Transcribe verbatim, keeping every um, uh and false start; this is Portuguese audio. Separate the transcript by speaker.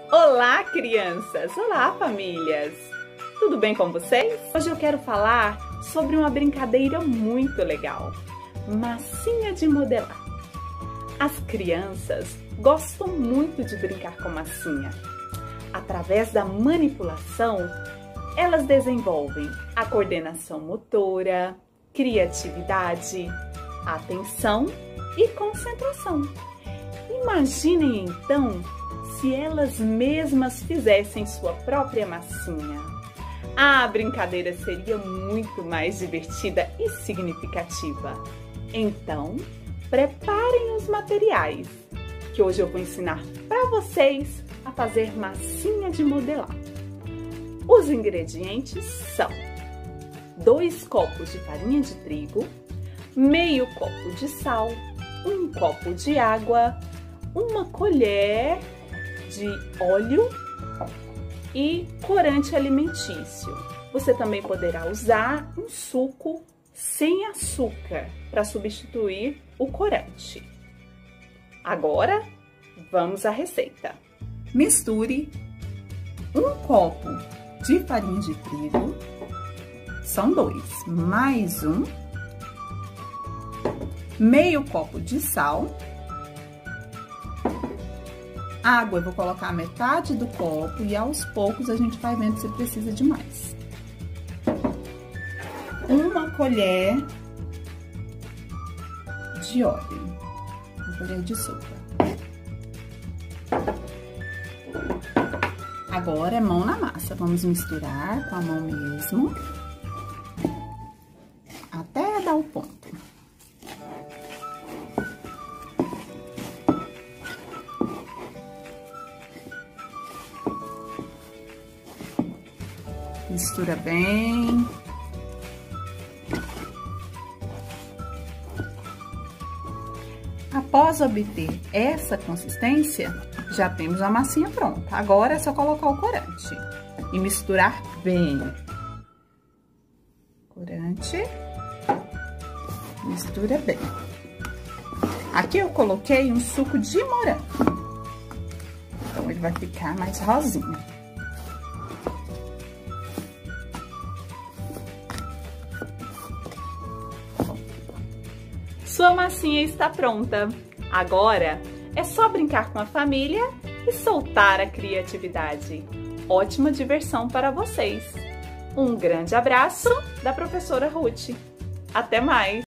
Speaker 1: Olá, crianças! Olá, famílias! Tudo bem com vocês? Hoje eu quero falar sobre uma brincadeira muito legal, massinha de modelar. As crianças gostam muito de brincar com massinha. Através da manipulação, elas desenvolvem a coordenação motora, criatividade, atenção e concentração. Imaginem então se elas mesmas fizessem sua própria massinha. A brincadeira seria muito mais divertida e significativa. Então, preparem os materiais, que hoje eu vou ensinar para vocês a fazer massinha de modelar. Os ingredientes são dois copos de farinha de trigo, meio copo de sal, um copo de água, uma colher de óleo e corante alimentício. Você também poderá usar um suco sem açúcar para substituir o corante. Agora, vamos à receita. Misture um copo de farinha de trigo, são dois, mais um, meio copo de sal, água, eu vou colocar metade do copo e aos poucos a gente vai vendo se precisa de mais. Uma colher de óleo, uma colher de sopa. Agora é mão na massa, vamos misturar com a mão mesmo, até dar o ponto. Mistura bem. Após obter essa consistência, já temos a massinha pronta. Agora é só colocar o corante e misturar bem. Corante, mistura bem. Aqui eu coloquei um suco de morango, então ele vai ficar mais rosinha. Sua massinha está pronta. Agora é só brincar com a família e soltar a criatividade. Ótima diversão para vocês. Um grande abraço da professora Ruth. Até mais!